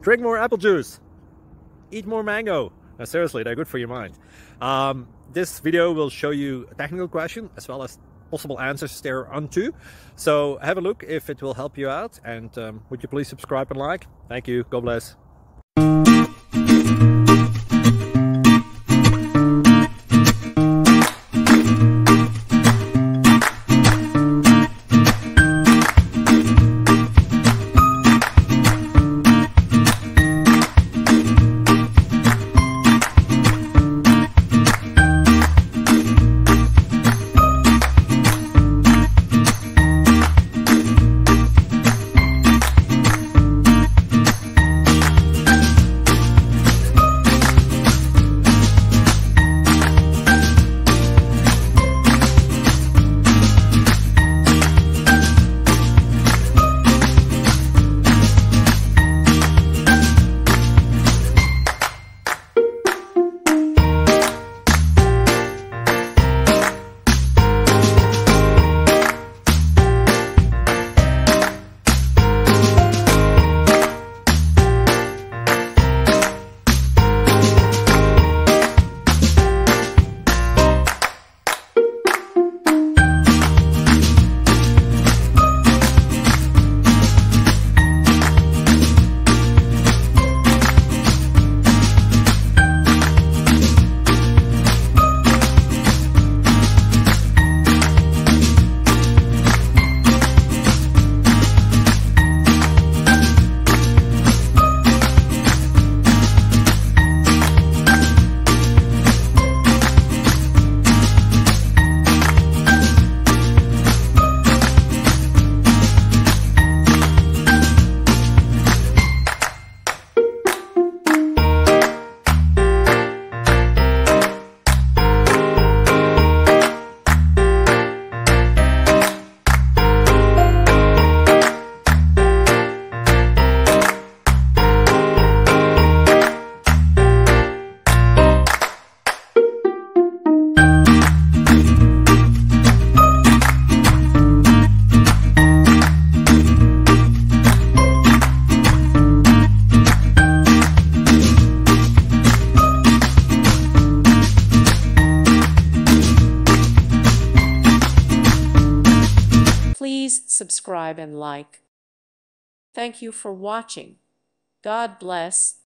Drink more apple juice. Eat more mango. Seriously, they're good for your mind. This video will show you a technical question as well as possible answers thereunto. So have a look if it will help you out, and would you please subscribe and like? Thank you. God bless. Please subscribe and like. Thank you for watching. God bless.